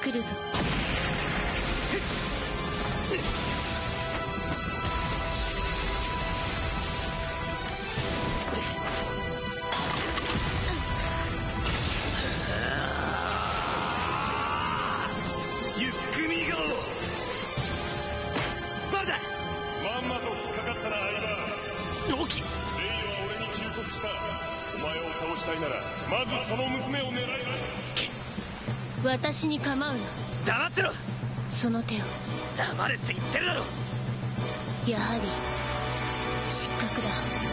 来るぞ。 ゆっくみ顔バルだ。 まんまと引っかかったな相葉。 ロキ、 レイは俺に忠告した。お前を倒したいならまずその娘を狙え。 私に構うな。 黙ってろ。 その手を。 黙れって言ってるだろ。 やはり失格だ。